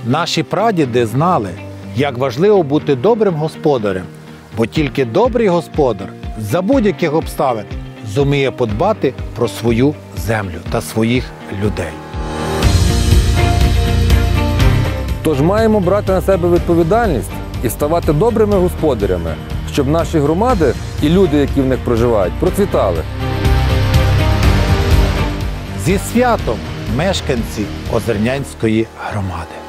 Наші прадіди знали, як важливо бути добрим господарем, бо тільки добрий господар за будь-яких обставин зуміє подбати про свою землю та своїх людей. Тож маємо брати на себе відповідальність і ставати добрими господарями, щоб наші громади і люди, які в них проживають, процвітали. Зі святом, мешканці Озернянської громади!